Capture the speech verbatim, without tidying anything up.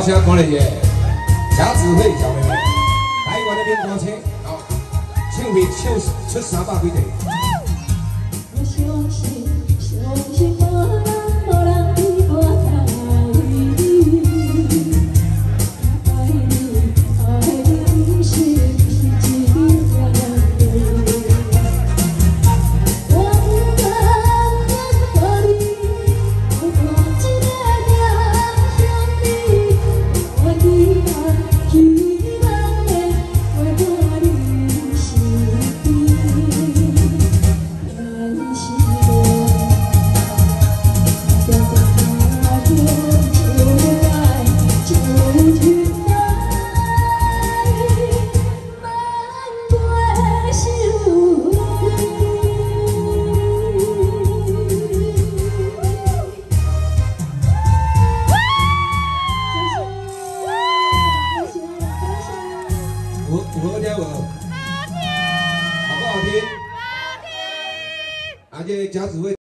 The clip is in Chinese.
大声鼓励耶！贾子慧小妹妹，台湾那边歌星，好，唱片唱出三百几地。 我相信，相信无人无人比我爱你，爱你爱你是是一条路。我不敢让你，我看一个家乡你，我期盼希望的陪伴你身边。但是我在那天就爱就去爱，万倍想有有好听无？好听。好不好听？好听。啊，这贾子慧。